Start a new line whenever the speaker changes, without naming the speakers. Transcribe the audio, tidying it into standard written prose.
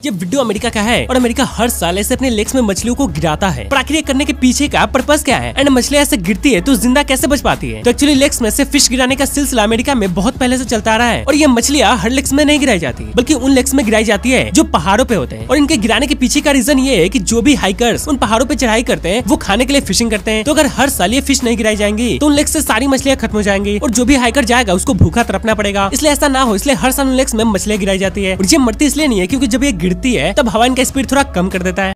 ये video America का है और अमेरिका हर साल ऐसे अपने लेक्स में मछलियों को गिराता है। प्रक्रिया करने के पीछे का पर्पस क्या है एंड मछलियां ऐसे गिरती है तो जिंदा कैसे बच पाती है? तो एक्चुअली लेक्स में से फिश गिराने का सिलसिला अमेरिका में बहुत पहले से चलता आ रहा है और ये मछलियां हर लेक्स में नहीं गिराई जाती बल्कि उन लेक्स में गिराई जाती है जो पहाड़ों पे होते हैं। और इनके गिराने के पीछे का रीजन ये है कि जो भी हाइकर्स उन पहाड़ों पे चढ़ाई करते हैं वो खाने के लिए फिशिंग करते हैं। तो अगर हर साल ये फिश नहीं गिराई जाएंगी तो उन लेक्स से सारी मछलियां खत्म हो जाएंगी और जो भी हाइकर जाएगा उसको भूखा तड़पना पड़ेगा। इसलिए ऐसा ना हो इसलिए हर साल उन लेक्स में मछलियां गिराई जाती है। और ये मरती इसलिए नहीं है क्योंकि जब ये गिरती है तब हवा इनका स्पीड थोड़ा कम कर देता है।